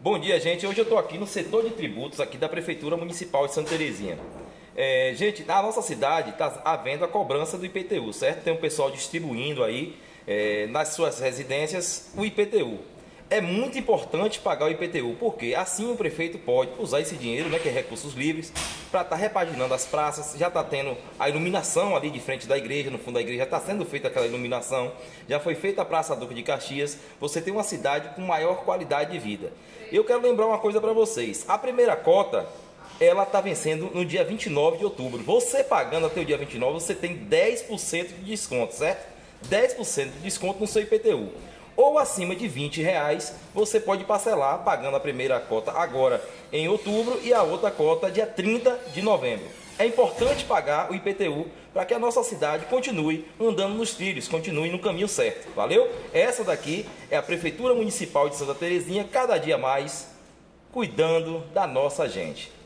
Bom dia, gente. Hoje eu estou aqui no setor de tributos aqui da Prefeitura Municipal de Santa Terezinha. Gente, na nossa cidade está havendo a cobrança do IPTU, certo? Tem um pessoal distribuindo aí nas suas residências o IPTU. É muito importante pagar o IPTU, porque assim o prefeito pode usar esse dinheiro, né, que é recursos livres, para estar repaginando as praças. Já está tendo a iluminação ali de frente da igreja, no fundo da igreja já está sendo feita aquela iluminação, já foi feita a Praça Duque de Caxias. Você tem uma cidade com maior qualidade de vida. Eu quero lembrar uma coisa para vocês: a primeira cota, ela está vencendo no dia 29 de outubro. Você pagando até o dia 29, você tem 10% de desconto, certo? 10% de desconto no seu IPTU. Ou acima de R$20, você pode parcelar pagando a primeira cota agora em outubro e a outra cota dia 30 de novembro. É importante pagar o IPTU para que a nossa cidade continue andando nos trilhos, continue no caminho certo. Valeu? Essa daqui é a Prefeitura Municipal de Santa Terezinha, cada dia mais cuidando da nossa gente.